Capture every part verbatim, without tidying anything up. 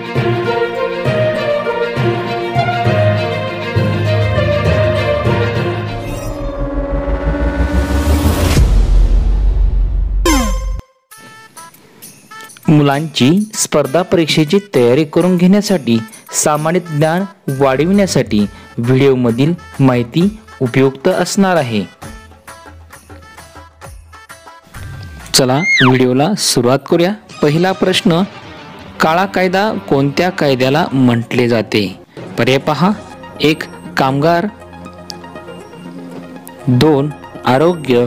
मुलांची स्पर्धा परीक्षेची तयारी करून घेण्यासाठी सामान्य ज्ञान वाढविण्यासाठी व्हिडिओमधील माहिती उपयुक्त असणार आहे। चला व्हिडिओला सुरुवात करूया। पहिला प्रश्न, काळा कायदा कोणत्या कायद्याला म्हटले जाते? पर्याय पहा, एक कामगार, दोन आरोग्य,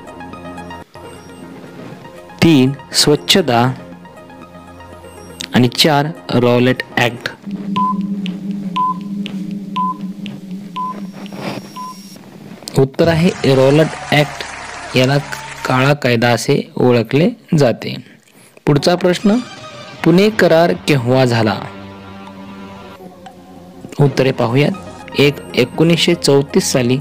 तीन स्वच्छता आणि चार रॉलेट ऍक्ट। उत्तर आहे रॉलेट ऍक्ट, याला काळा कायदा असे ओळखले जाते। पुढचा प्रश्न, पुणे करार केव्हा झाला? उत्तरे पाहूयात। एक एकोणीसशे चौतीस साली,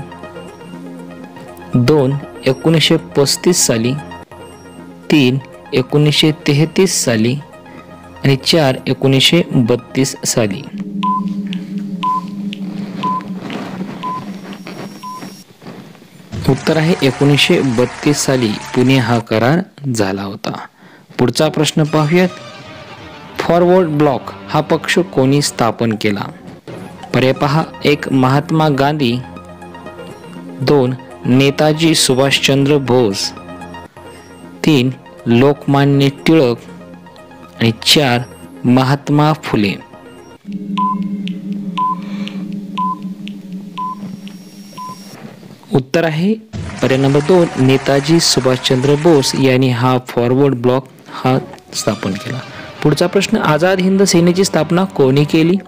दोन एकोणीसशे पस्तीस साली, तीन एकोणीसशे तेहतीस साली आणि चार एकोणीसशे बत्तीस साली। उत्तर आहे एकोणीसशे बत्तीस साली पुणे हा करार झाला होता। पुढचा प्रश्न पाहूयात। फॉरवर्ड ब्लॉक हा पक्ष कोणी स्थापन केला? पर्याय पहा, एक महात्मा गांधी, दोन नेताजी सुभाषचंद्र बोस, तीन लोकमान्य टिळक आणि चार महात्मा फुले। उत्तर आहे पर्याय नंबर दोन, नेताजी सुभाषचंद्र बोस यांनी हा फॉरवर्ड ब्लॉक हा स्थापन केला। पुढचा प्रश्न, आझाद हिंद सेनेची स्थापना कोणी केली?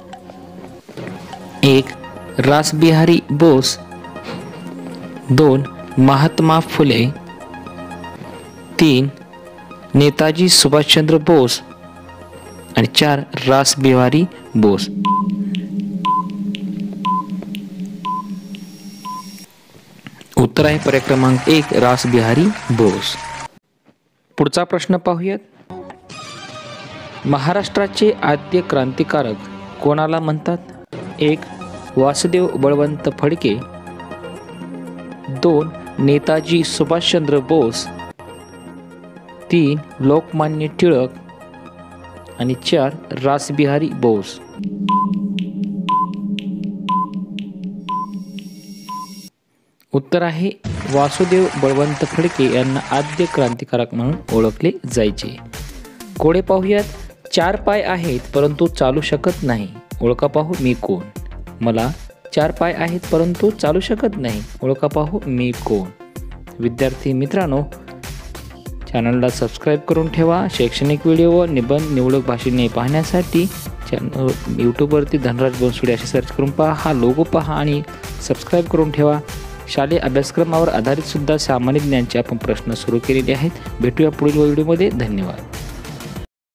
एक रासबिहारी बोस, दोन महात्मा फुले, तीन नेताजी सुभाषचंद्र बोस आणि चार रासबिहारी बोस। उत्तर आहे पर्याय क्रमांक एक, रासबिहारी बोस। पुढचा प्रश्न पाहूयात। महाराष्ट्राचे आद्य क्रांतिकारक कोणाला म्हणतात? एक वासुदेव बळवंत फडके, दोन नेताजी सुभाषचंद्र बोस, तीन लोकमान्य टिळक आणि चार रासबिहारी बोस। उत्तर आहे वासुदेव बळवंत फडके यांना आद्य क्रांतिकारक म्हणून ओळखले जायचे। कोडे पाहूयात। चार पाय आहेत परंतु चालू शकत नाही, ओळखा पाहू मी कोण? मला चार पाय आहेत परंतु चालू शकत नाही, ओळखा पाहू मी कोण? विद्यार्थी मित्रांनो, चॅनलला सबस्क्राईब करून ठेवा। शैक्षणिक व्हिडिओ व निबंध निवडक भाषेने पाहण्यासाठी चॅनल यूट्यूबवरती धनराज बनसोडे असे सर्च करून पहा, हा लोगो पहा आणि सबस्क्राईब करून ठेवा। शालेय अभ्यासक्रमावर आधारित सुद्धा सामान्य ज्ञानचे आपण प्रश्न सुरू केलेले आहेत। भेटूया पुढील व्हिडिओमध्ये। धन्यवाद।